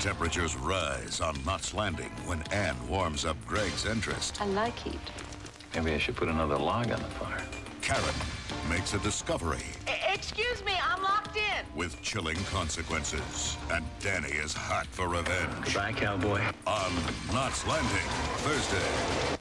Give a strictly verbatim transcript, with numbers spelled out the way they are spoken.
Temperatures rise on Knots Landing when Anne warms up Greg's interest. I like heat. Maybe I should put another log on the fire. Karen makes a discovery. I- excuse me, I'm locked in. With chilling consequences. And Danny is hot for revenge. Goodbye, cowboy. On Knots Landing, Thursday.